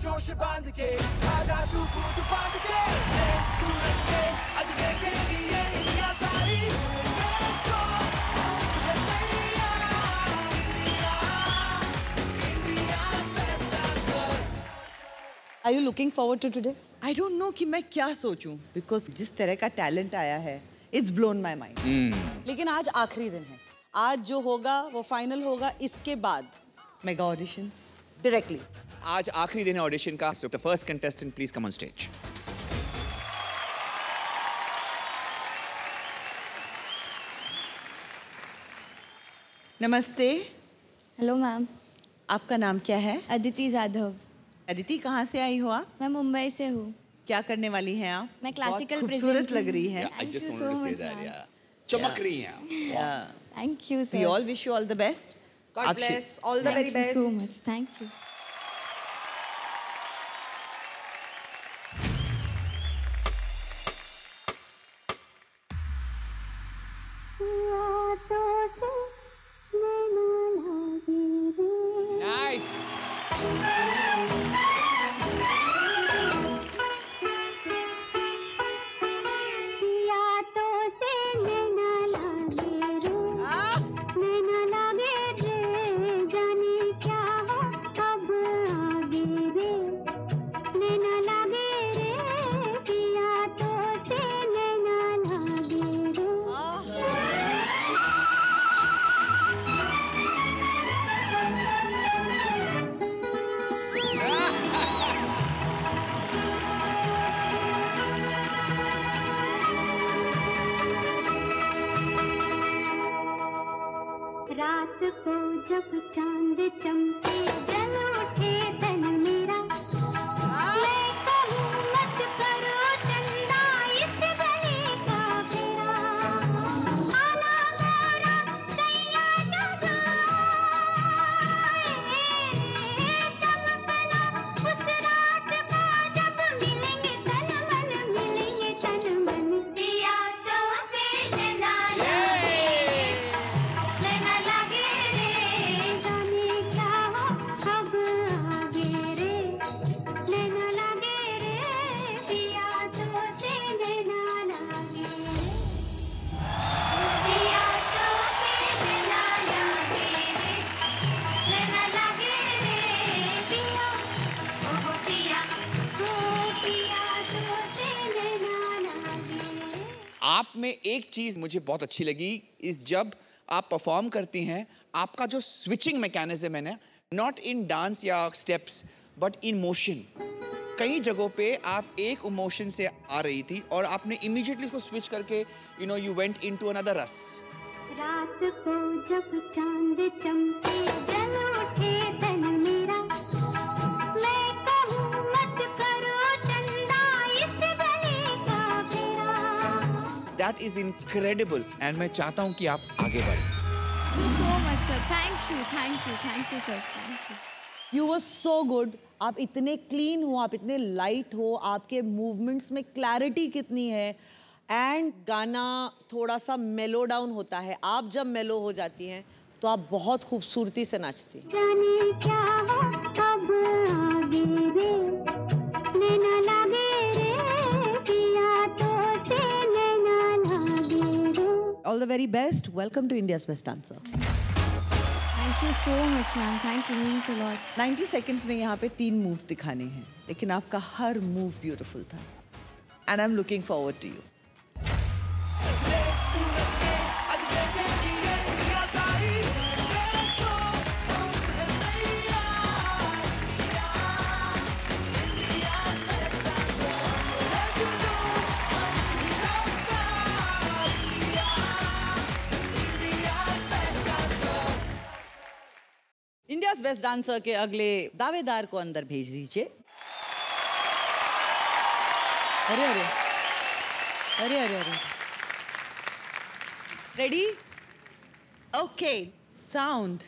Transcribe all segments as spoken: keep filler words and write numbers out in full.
जोश बांध के आजा तू कूद फांद के तू रच के आज देखेगी ये इंडिया सारी देखो India India's best dancer. Are you looking forward to today? I don't know कि मैं क्या सोचूं because जिस तरह का टैलेंट आया है it's blown my mind. mm. लेकिन आज आखिरी दिन है. आज जो होगा वो फाइनल होगा. इसके बाद मेगा ऑडिशंस डायरेक्टली. आज आखिरी दिन है ऑडिशन का. So the first contestant please come on stage. नमस्ते. Hello ma'am. आपका नाम क्या है? अदिति जाधव. अदिति कहाँ से आई हो आप? मैं मुंबई से हूँ. क्या करने वाली हैं आप? मैं क्लासिकल खूबसूरत लग रही है. I just wanted to say that. Yeah. चमक रही हैं. Thank you sir. We all wish you all the best. God bless. All the very best. Thank you so much. Thank you. Nice. रात को जब चांद चमके जल उठे तन मेरा मैं कहूँ मत करो चंदा इस गले का फेरा आना मोरा सैया जब चमकना उस रात को जब मिलेंगे तन मन मिलेंगे तन मन पिया तो से लेना आप में एक चीज मुझे बहुत अच्छी लगी इस जब आप परफॉर्म करती हैं आपका जो स्विचिंग मैकेनिज्म है ना नॉट इन डांस या स्टेप्स बट इन मोशन. कई जगहों पे आप एक इमोशन से आ रही थी और आपने इमीडिएटली इसको स्विच करके you know you went into another रस. रात को जब चांद चमके जल उठे तन मेरा मैं कहूँ मत करो चंदा इस गले का फेरा. That is incredible and मैं चाहता हूँ कि आप आगे बढ़ें. Thank you so much sir. Thank you, thank you, thank you sir. Thank you. You were so good. आप इतने क्लीन हो, आप इतने लाइट हो, आपके मूवमेंट्स में क्लैरिटी कितनी है एंड गाना थोड़ा सा मेलो डाउन होता है. आप जब मेलो हो जाती हैं तो आप बहुत खूबसूरती से नाचती. जाने क्या हो अब आगे रे नैना लागे रे पिया तो से नैना लागे रे. All the very best. Welcome to India's Best Dancer. Thank you so much ma'am. Thank you, means a lot. ninety seconds में यहाँ पे तीन मूव्स दिखाने हैं लेकिन आपका हर मूव ब्यूटीफुल था and I'm looking forward to you. India's best dancer के अगले दावेदार को अंदर भेज दीजिए. अरे अरे अरे अरे अरे रेडी? Okay sound.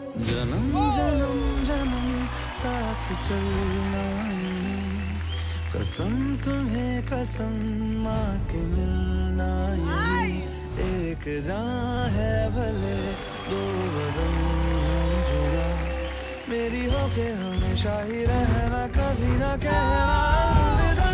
जन्म जन्म जन्म साथ चलना कसम तुम्हें कसम माँ के मिलना यही एक जान है भले दो बदन हो जुदा मेरी होके हमेशा ही रहना कभी ना कहना अलविदा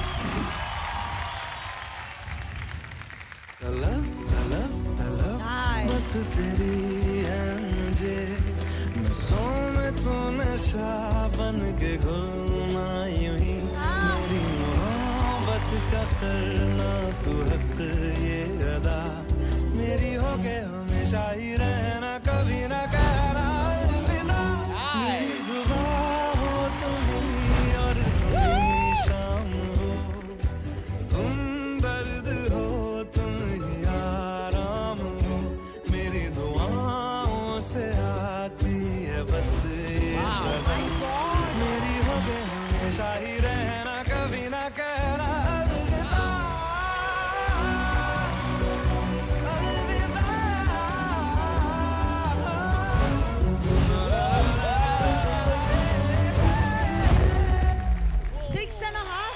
तलब तलब तलब बस तेरी है मुझे नसों में तो नशा बन के घुलना यूं ही मेरी मोहब्बत का करना तू हक ये अदा मेरी होके हमेशा ही रहना कभी ना कहना अलविदा मेरी जुबां हो तुम ही और तुम शाम हो तुम दर्द हो तुम ही आराम हो मेरी दुआओं से आती है बस ये सदा मेरी होके हमेशा ही रहना कभी ना कहना अलविदा Six and a half.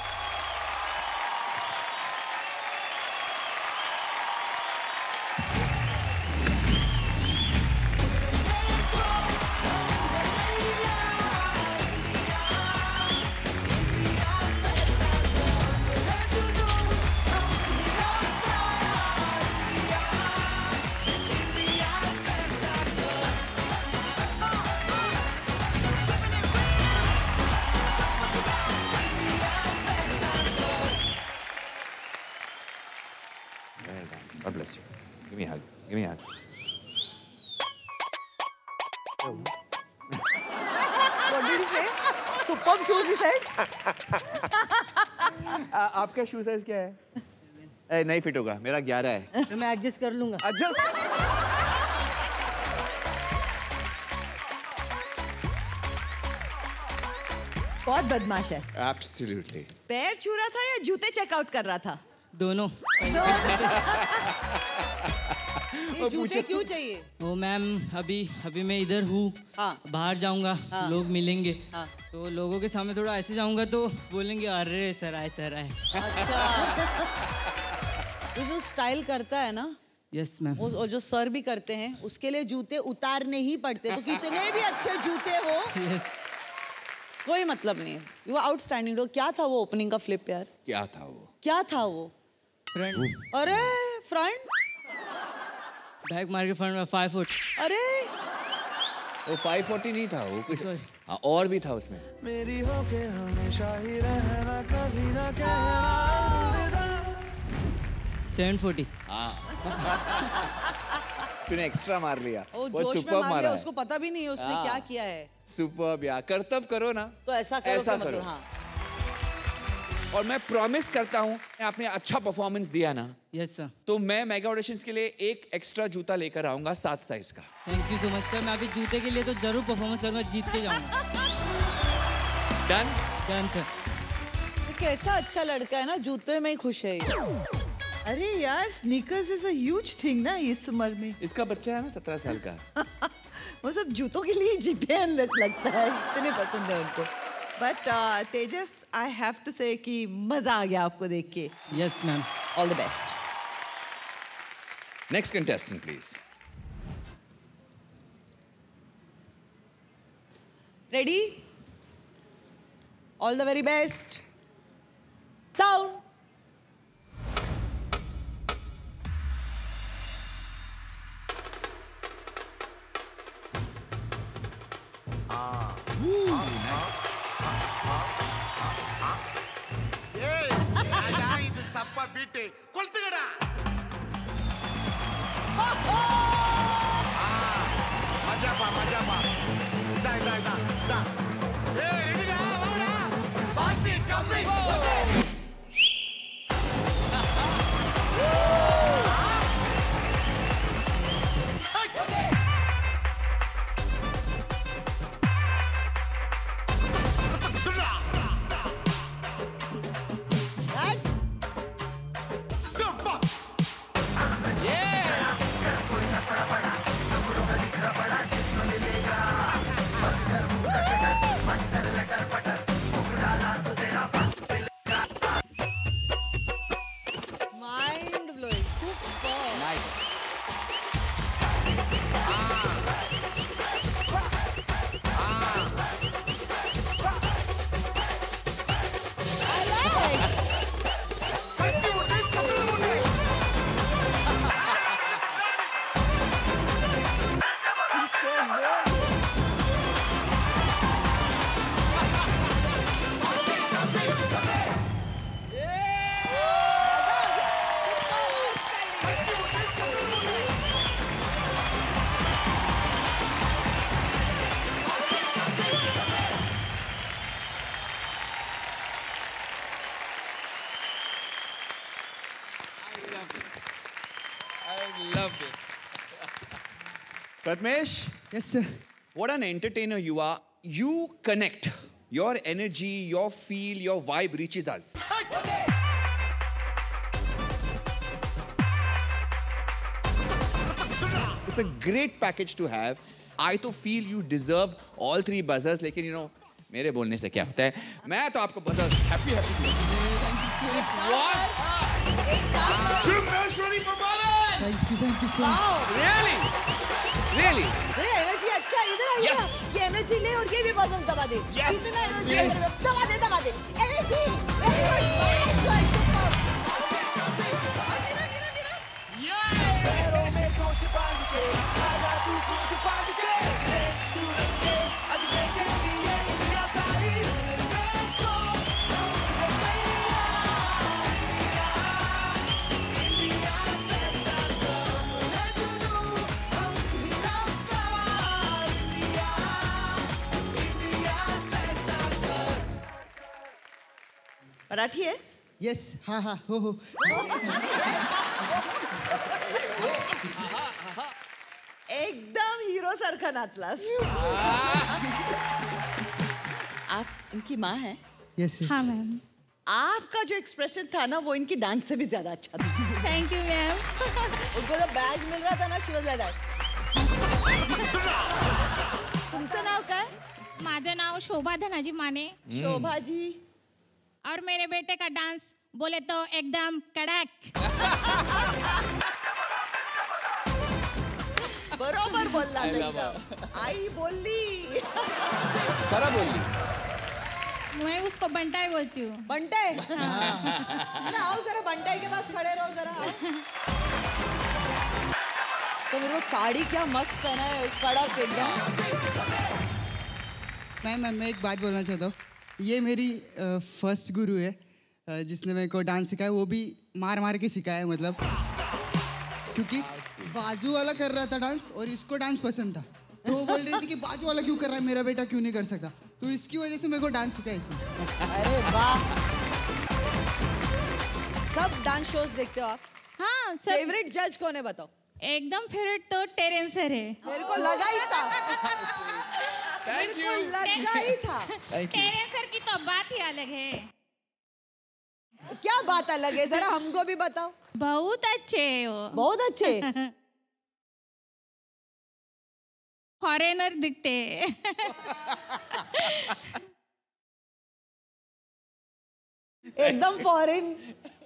God bless you. Give me a hug. Give me a hug. What did he say? Superb shoes, he said. आ, आपका शू साइज क्या है? ए, नहीं फिट होगा. मेरा ग्यारह है. तो मैं एडजस्ट कर लूंगा. Adjust. बहुत बदमाश है. Absolutely. पैर छू रहा था या जूते चेकआउट कर रहा था? दोनों. ये जूते क्यों चाहिए? वो मैम अभी अभी मैं इधर हूँ. हाँ. बाहर जाऊंगा. हाँ. लोग मिलेंगे. हाँ. तो लोगों के सामने थोड़ा ऐसे जाऊंगा तो बोलेंगे अरे सर आए सर आए. अच्छा. वो जो स्टाइल करता है ना. Yes ma'am. और जो सर भी करते हैं उसके लिए जूते उतारने ही पड़ते. तो कितने भी अच्छे जूते हो यस. कोई मतलब नहीं है. You are outstanding. क्या था वो ओपनिंग का फ्लिप यार? क्या था वो? क्या था वो? फ्रंट. अरे फ्रंट. बैक मार के फ्रंट में फाइव फुट. अरे वो फाइव फोर्टी नहीं था वो कुछ. Sorry. हाँ और भी था उसमें. मेरी होके हमेशा ही रहना कभी ना कहना अलविदा सेवन फोर्टी. हाँ. तूने एक्स्ट्रा मार लिया. वो बहुत जोश में superb मार लिया. है. उसको पता भी नहीं है उसने हाँ. क्या किया है. सुपर्ब यार. कर्तव्य करो ना. तो ऐसा करो. ऐसा तो मतलब, करो. हाँ. और मैं प्रॉमिस करता हूँ आपने अच्छा परफॉर्मेंस दिया ना. Yes sir. तो मैं मेगा ऑडिशंस के लिए एक एक्स्ट्रा जूता लेकर आऊंगा सात साइज का. Thank you so much sir. मैं अभी जूते के लिए तो जरूर परफॉर्मेंस करूंगा. जीत के जाऊंगा. डन. Done sir. कैसा अच्छा लड़का है ना. जूते में ही खुश है. अरे यार sneakers is a huge thing ना इस उम्र में. इसका बच्चा है ना सत्रह साल का. वो सब जूतों के लिए जीते हैं लग, लगता है. इतने पसंद है उनको. But Tejas I have to say कि मजा आ गया आपको देख के. Yes ma'am. All the best. Next contestant please. Ready. All the very best. Sound. ಸಪ್ಪ ಬಿಟ್ಟು ಕೊಳ್ತುಗಡ ಮಜಾ ಬಾ ಮಜಾ ಬಾ ದಾ ದಾ ದಾ ದಾ ಏ ರೆಡಿನಾ ಹೋಗ್ರಾ ಪಾರ್ಟಿ ಕಮಿಂಗ್ बड़ा जिस्म मिलेगा Pratmesh. Yes, sir. What an entertainer you are. You connect. Your energy, your feel, your vibe reaches us. It's a great package to have. I to feel you deserve all three buzzers. लेकिन you know, मेरे बोलने से क्या होता है? मैं तो आपको buzzer happy happy. Thank you so much. Tremendous performance. Thank you, thank you so much. Really? Really? ये एनर्जी अच्छा है, इधर आइए Yes. ना। ये एनर्जी ले और ये भी बजल दबा दे। Yes. इतना एनर्जी Yes. है, दबा दे दबा दे। Energy, energy, super. और mirror mirror mirror. Marathi yes? Yes, ha ha, ho ho. एकदम हीरो सारखा नाचलास. आप इनकी माँ हैं? Yes, yes. हाँ मैम. आपका जो एक्सप्रेशन था ना वो इनकी डांस से भी ज्यादा अच्छा था. Thank you ma'am. उनको जब बैज मिल रहा था ना, she was like that. तुमचं नाव काय? माझं नाव शोभा धनाजी माने शोभा जी. और मेरे बेटे का डांस बोले तो एकदम कड़क. बरोबर बोलला एकदम. आई बोलली. खरा बोलली. मैं उसको बंटाई बोलती हूँ. बंटाई. जरा आओ, जरा बंटाई के पास खड़े रहो जरा. तो मेरे को साड़ी क्या मस्त पहना है, कड़क एकदम. मैम मैम मैं एक बात बोलना चाहता हूँ. ये मेरी फर्स्ट uh, गुरु है uh, जिसने मेरे को डांस सिखाया, वो भी मार मार के सिखाया. मतलब क्योंकि बाजू वाला कर रहा था डांस और इसको डांस पसंद था, तो वो बोल रही थी कि बाजू वाला क्यों कर रहा है, मेरा बेटा क्यों नहीं कर सकता. तो इसकी वजह से मेरे को डांस सिखाया इसने. अरे वाह. सब डांस शोज देखते हो आप? हाँ सर. फेवरेट जज कौन है बताओ? एकदम फेवरेट तो टेरेंस सर है. मेरे को लगा ही था. मेरे को लगा ही था. टेरेंस सर की तो बात ही अलग है. क्या बात अलग है, जरा हमको भी बताओ. बहुत अच्छे है वो. बहुत अच्छे. फॉरेनर दिखते हैं. एकदम फॉरेन.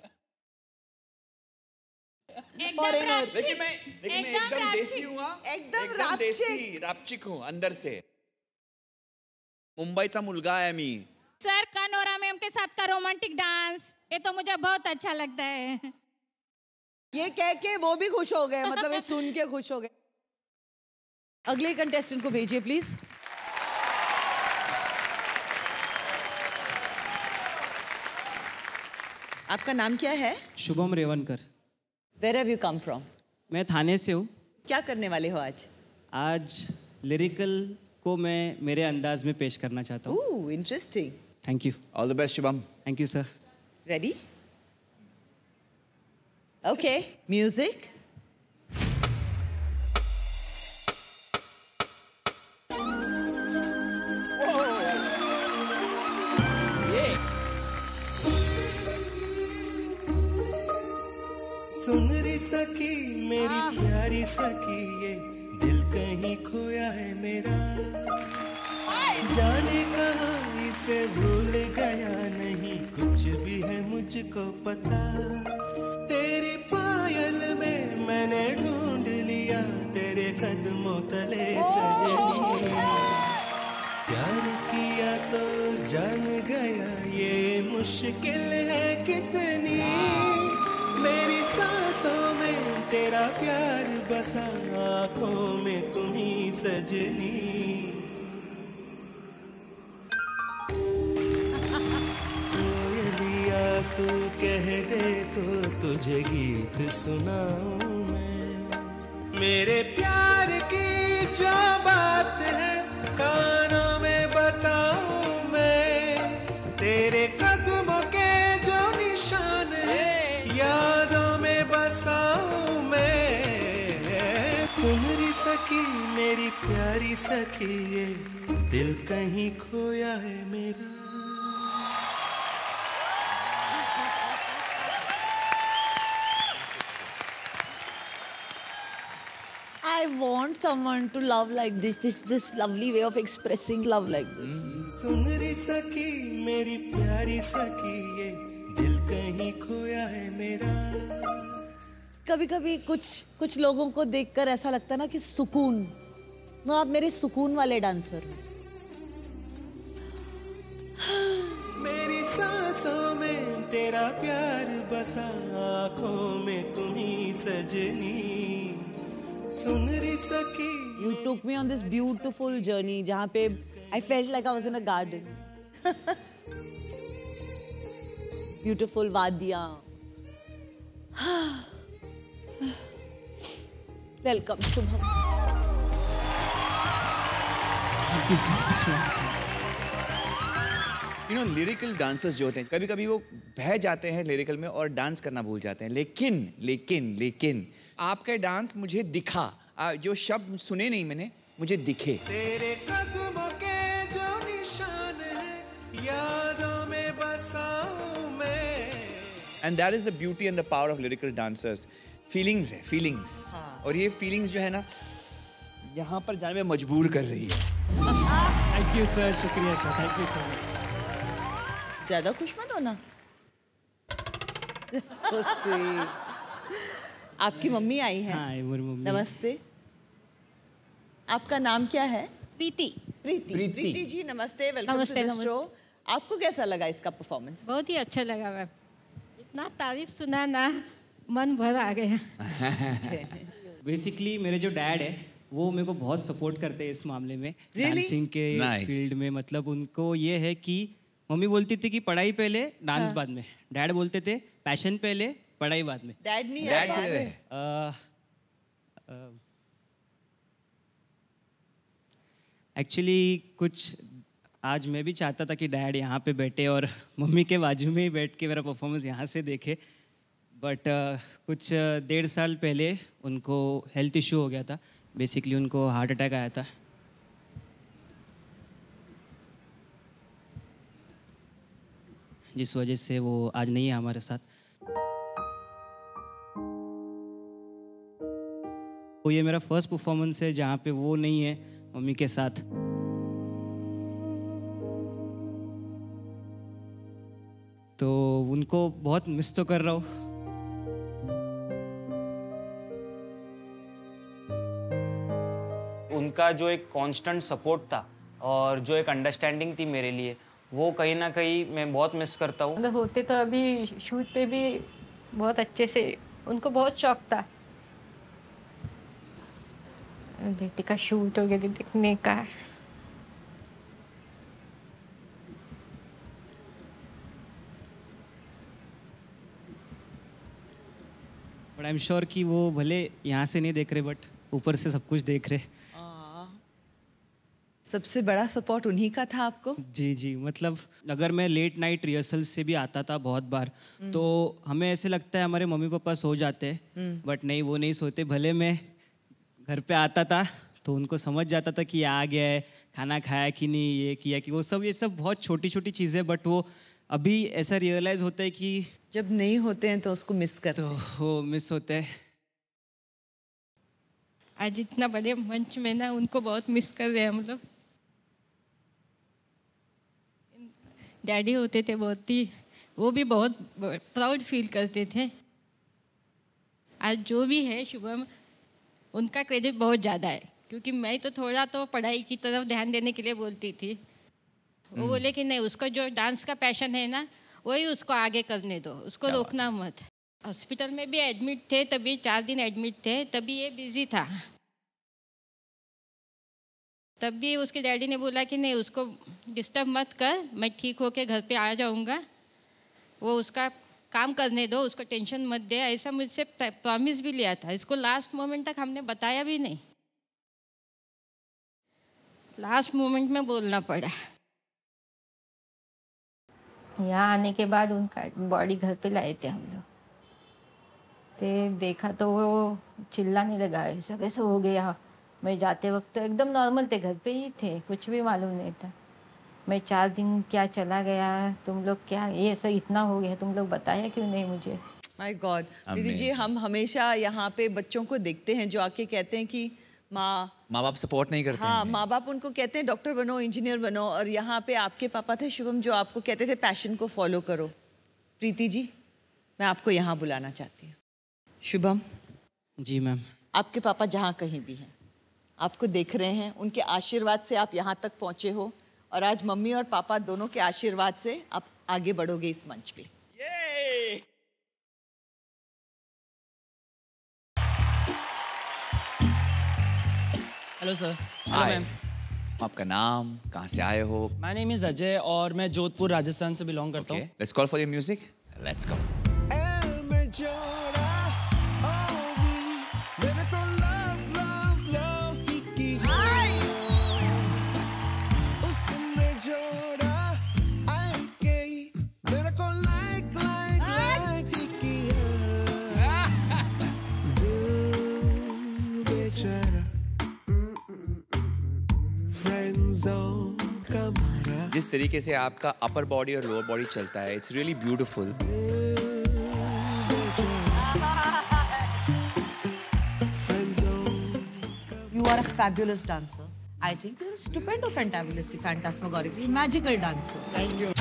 एकदम लेकिन मैं लेकिन मैं एकदम देसी हूँ. एकदम देसी रापचिक हूँ अंदर से. मुंबईचा मुलगा आहे मी. सर कनोरा मैम के साथ का रोमांटिक डांस, ये तो मुझे बहुत अच्छा लगता है. ये कह के वो भी खुश हो गए, मतलब ये सुन के खुश हो गए. अगले कंटेस्टेंट को भेजिए प्लीज. आपका नाम क्या है? Shubham Revankar. Where have you come from? मैं थाने से हूँ. क्या करने वाले हो आज? आज लिरिकल को मैं मेरे अंदाज में पेश करना चाहता हूँ. Ooh, interesting. Thank you. All the best, Shubham. Thank you sir. Ready? Okay, music. सुन री सखी मेरी प्यारी सखी, ये दिल कहीं खोया है मेरा. जाने कहाँ इसे भूल गया, नहीं कुछ भी है मुझको पता. तेरी पायल में मैंने ढूंढ लिया तेरे कदमों तले सजनी. प्यार किया तो जान गया ये मुश्किल है कितनी. मेरी सांसों में तेरा प्यार बसा, आँखों में तुम्ही सजनी. कोयलिया तू कह दे तो तुझे गीत सुनाऊं मैं. मेरे प्यार की जो बात है कानों में बताऊं मैं. तेरे कदमों के जो निशान है यादों में बसाऊं मैं. सुन री सकी प्यारी सखी ये दिल कहीं खोया है मेरा. I want someone to love like this, this, this lovely way of expressing love like this. सुन री सखी मेरी प्यारी सखी ये दिल कहीं खोया है मेरा. कभी कभी कुछ कुछ लोगों को देखकर ऐसा लगता है ना कि सुकून, ना आप मेरे सुकून वाले डांसर हो. मेरी सांसों में तेरा प्यार बसा, आँखों में तुम्ही सजनी. सुन री सखी. You took me on this beautiful journey जहाँ पे I felt like I was in a garden. Beautiful वादियाँ. Welcome Shubham. Thank you so much, man. You know lyrical dancers जो होते हैं कभी कभी वो बह जाते हैं लिरिकल में और डांस करना भूल जाते हैं. लेकिन लेकिन लेकिन आपका डांस मुझे दिखा. आ, जो शब्द सुने नहीं मैंने, मुझे दिखे. तेरे कदमों के जो निशान है यादों में बसा हूं मैं. And that is the beauty and the power of lyrical dancers. Feelings है, फीलिंग्स. और ये फीलिंग्स जो है ना यहाँ पर जाने में मजबूर कर रही है. थैंक यू सर, शुक्रिया sir, thank you so much. ज्यादा खुश मत होना. So sweet. आपकी मम्मी आई है. हाँ, मेरी मम्मी. नमस्ते. आपका नाम क्या है? प्रीति. प्रीति. प्रीति. प्रीति जी नमस्ते, वेलकम टू नमस्ते, द नमस्ते. शो. आपको कैसा लगा इसका परफॉर्मेंस? बहुत ही अच्छा लगा मैम. इतना तारीफ सुना ना, मन भर आ गया. बेसिकली मेरे जो डैड है वो मेरे को बहुत सपोर्ट करते हैं इस मामले में. Really? डांसिंग के Nice. फील्ड में. मतलब उनको ये है कि मम्मी बोलती थी कि पढ़ाई पहले डांस हाँ. बाद में. डैड बोलते थे पैशन पहले पढ़ाई बाद में. डैड नहीं डैड है. किधर है? एक्चुअली कुछ आज मैं भी चाहता था कि डैड यहाँ पे बैठे और मम्मी के बाजू में ही बैठ के मेरा परफॉर्मेंस यहाँ से देखे. बट uh, कुछ uh, डेढ़ साल पहले उनको हेल्थ इशू हो गया था. बेसिकली उनको हार्ट अटैक आया था. जिस वजह से वो आज नहीं है हमारे साथ. तो ये मेरा फर्स्ट परफॉर्मेंस है जहाँ पे वो नहीं है मम्मी के साथ. तो उनको बहुत मिस तो कर रहा हूँ. उनका जो एक कांस्टेंट सपोर्ट था और जो एक अंडरस्टैंडिंग थी मेरे लिए, वो कहीं ना कहीं मैं बहुत मिस करता हूँ. अगर होते तो अभी शूट पे भी बहुत अच्छे से, उनको बहुत शौक था बेटी का शूट वगैरह देखने का. बट आई एम श्योर कि वो भले यहाँ से नहीं देख रहे बट ऊपर से सब कुछ देख रहे. सबसे बड़ा सपोर्ट उन्हीं का था आपको. जी जी. मतलब अगर मैं लेट नाइट रिहर्सल से भी आता था बहुत बार, तो हमें ऐसे लगता है हमारे मम्मी पापा सो जाते हैं, बट नहीं, वो नहीं सोते. भले मैं घर पे आता था तो उनको समझ जाता था कि आ गया है, खाना खाया कि नहीं, ये किया कि वो सब. ये सब बहुत छोटी छोटी चीज़ें, बट वो अभी ऐसा रियलाइज़ होता है कि जब नहीं होते हैं तो उसको मिस करते तो वो मिस होता है. आज इतना बड़े मंच में ना उनको बहुत मिस कर रहे हैं हम लोग. डैडी होते थे बहुत ही, वो भी बहुत प्राउड फील करते थे. आज जो भी है शुभम, उनका क्रेडिट बहुत ज़्यादा है, क्योंकि मैं तो थोड़ा तो पढ़ाई की तरफ ध्यान देने के लिए बोलती थी. वो बोले कि नहीं, उसको जो डांस का पैशन है ना वही उसको आगे करने दो, उसको रोकना मत. हॉस्पिटल में भी एडमिट थे, तभी चार दिन एडमिट थे, तभी ये बिजी था. तब भी उसके डैडी ने बोला कि नहीं, उसको डिस्टर्ब मत कर, मैं ठीक होके घर पे आ जाऊंगा, वो उसका काम करने दो, उसको टेंशन मत दे. ऐसा मुझसे प्रॉमिस भी लिया था. इसको लास्ट मोमेंट तक हमने बताया भी नहीं, लास्ट मोमेंट में बोलना पड़ा. यहाँ आने के बाद उनका बॉडी घर पे लाए थे हम लोग. ते देखा तो वो चिल्लाने लगा, ऐसा कैसे हो गया, मैं जाते वक्त तो एकदम नॉर्मल थे, घर पे ही थे, कुछ भी मालूम नहीं था। मैं चार दिन क्या चला गया, तुम लोग क्या ये सब इतना हो गया, तुम लोग बताया क्यों नहीं मुझे? माय गॉड प्रीति जी, हम हमेशा यहाँ पे बच्चों को देखते हैं जो आके कहते हैं कि माँ माँ बाप सपोर्ट नहीं करते हाँ हैं। माँ बाप उनको कहते हैं डॉक्टर बनो, इंजीनियर बनो, और यहाँ पे आपके पापा थे शुभम जो आपको कहते थे पैशन को फॉलो करो। प्रीति जी, मैं आपको यहाँ बुलाना चाहती हूँ। शुभम जी मैम। आपके पापा जहाँ कहीं भी हैं, आपको देख रहे हैं, उनके आशीर्वाद से आप यहाँ तक पहुँचे हो, और आज मम्मी और पापा दोनों के आशीर्वाद से आप आगे बढ़ोगे इस मंच पे। Hello sir. हाय, आपका नाम, कहाँ से आए हो? माय नेम इज अजय और मैं जोधपुर राजस्थान से बिलोंग करता हूँ। Let's call for your music, let's go. जिस तरीके से आपका अपर बॉडी और लोअर बॉडी चलता है, it's really beautiful. You are a fabulous dancer. I think you're a stupendo fantabulously phantasmagorically magical dancer. Thank you.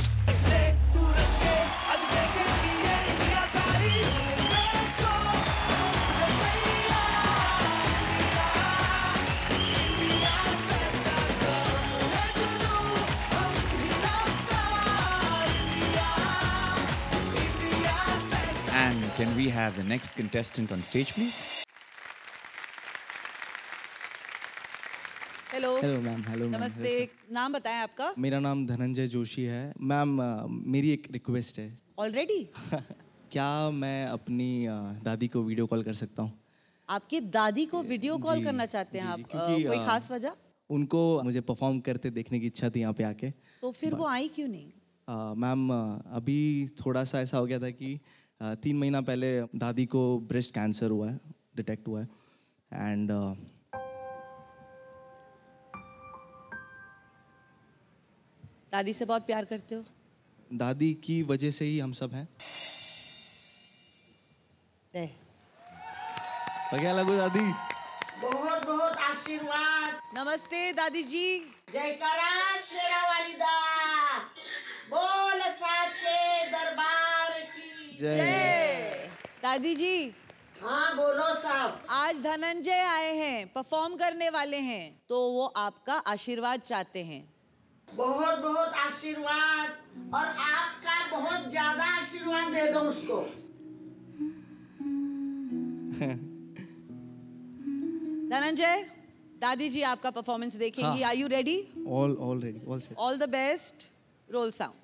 And can we have the next contestant on stage, please? Hello hello ma'am. Hello ma'am. नमस्ते, नाम बताएं आपका? मेरा नाम धनंजय जोशी है ma'am. मेरी एक request है। ऑलरेडी? क्या मैं अपनी अ, दादी को वीडियो कॉल कर सकता हूँ? आपकी दादी को वीडियो कॉल जी, करना चाहते हैं जी, आप? जी, अ, क्योंकि, कोई अ, खास वजह? उनको मुझे परफॉर्म करते देखने की इच्छा थी यहाँ पे आके। तो फिर वो आई क्यों नहीं? अ, मैम अ, अभी थोड़ा सा ऐसा हो गया था कि अ, तीन महीना पहले दादी को ब्रेस्ट कैंसर हुआ है, डिटेक्ट हुआ है। एंड दादी से बहुत प्यार करते हो? दादी की वजह से ही हम सब हैं। रह। तो क्या लगू दादी? बहुत बहुत आशीर्वाद। नमस्ते दादी जी। जयकारा शेरा वाली दा, बोल साचे दरबार की जय। दादी जी, हाँ बोलो साहब। आज धनंजय आए हैं, परफॉर्म करने वाले हैं, तो वो आपका आशीर्वाद चाहते हैं। बहुत बहुत आशीर्वाद, और आपका बहुत ज्यादा आशीर्वाद दे दो उसको। धनंजय, दादी जी आपका परफॉर्मेंस देखेंगी। Are you ready? All all ready, all set. All the best. Roll sound.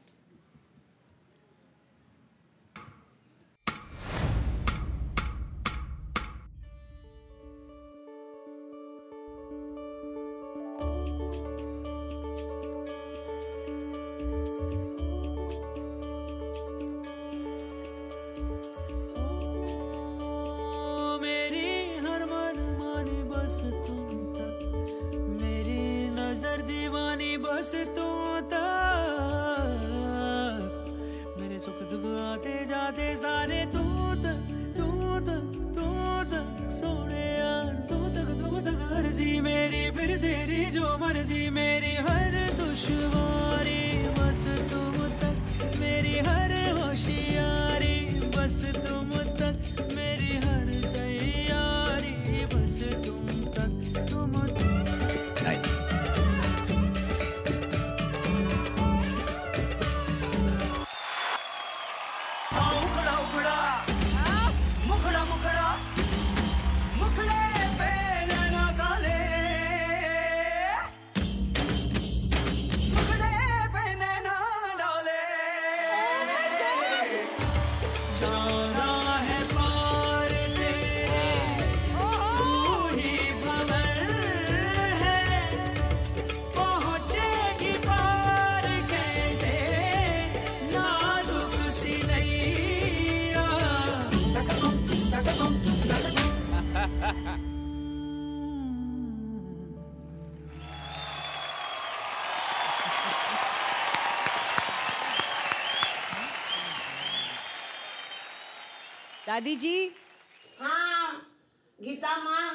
दादी जी। हाँ गीता माँ।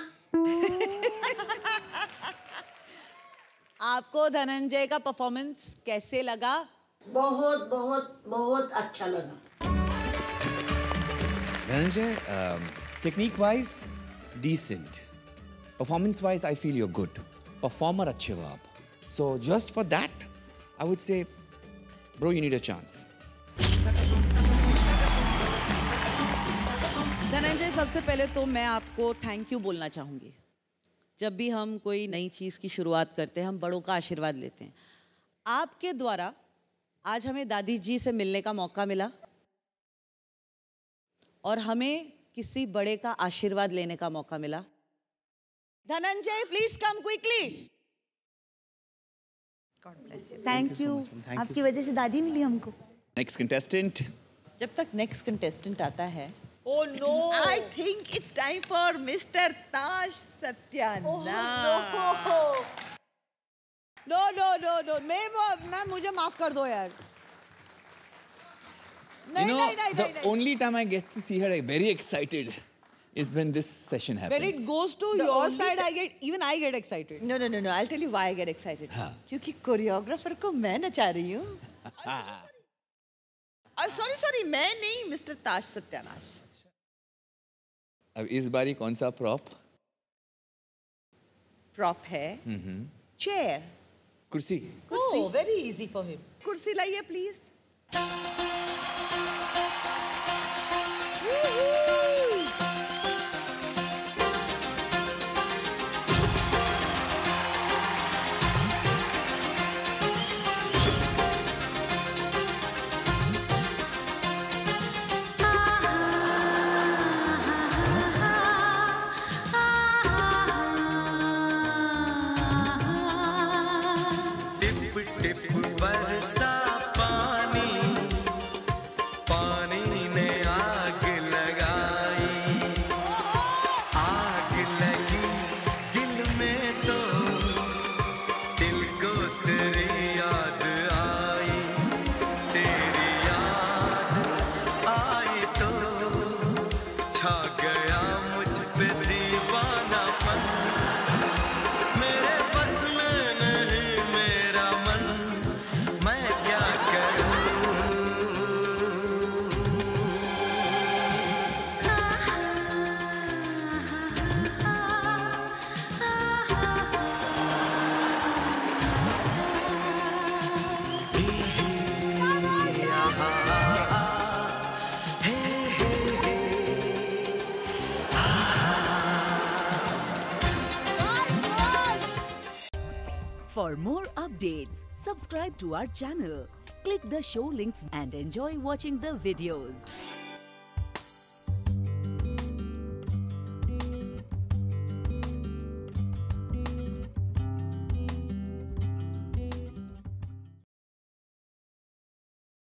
आपको धनंजय का परफॉर्मेंस कैसे लगा? बहुत बहुत बहुत अच्छा लगा। Dhananjay, um, technique-wise, decent. Performance-wise, I feel you're good. Performer अच्छे हो आप. So just for that, I would say, bro, you need a chance. Dhananjay, सबसे पहले तो मैं आपको थैंक यू बोलना चाहूँगी। जब भी हम कोई नई चीज़ की शुरुआत करते हैं, हम बड़ों का आशीर्वाद लेते हैं। आपके द्वारा आज हमें दादी जी से मिलने का मौका मिला और हमें किसी बड़े का आशीर्वाद लेने का मौका मिला। Dhananjay, please come quickly. God bless you. Thank you. आपकी वजह से दादी मिली हमको। Next contestant. जब तक नेक्स्ट कंटेस्टेंट आता है, Oh no! I think it's time for mister ताश सत्याना। Oh no! No no no no. मैं मैं मुझे माफ कर दो यार। You know, the only time I get to see her very excited is when this session happens. When it goes to The your only side, I get even I get excited. No no no no. I'll tell you why I get excited. हाँ. क्योंकि choreographer को मैं नचा रही हूँ। Sorry sorry, मैं नहीं, mister ताश सत्यानाश। अब इस बारी कौन सा प्रॉप? प्रॉप है चेयर, कुर्सी। कुर्सी। Oh, very easy for him. कुर्सी लाइए प्लीज। टिप बरसा पानी, पानी ने आग लगाई, आग लगी दिल में तो दिल को तेरी याद आई, तेरी याद आई तो छा गया मुझ पे दीवानापन, मेरे बस में नहीं मेरा मन, मैं क्या करूं? For more updates, subscribe to our channel, click the show links and enjoy watching the videos.